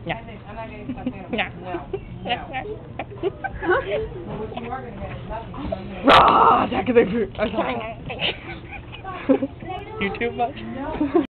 Yeah. I'm not getting stuff in. Yeah. No. Well, what you are going to get is nothing. Rah! Attack of the fruit. You too much?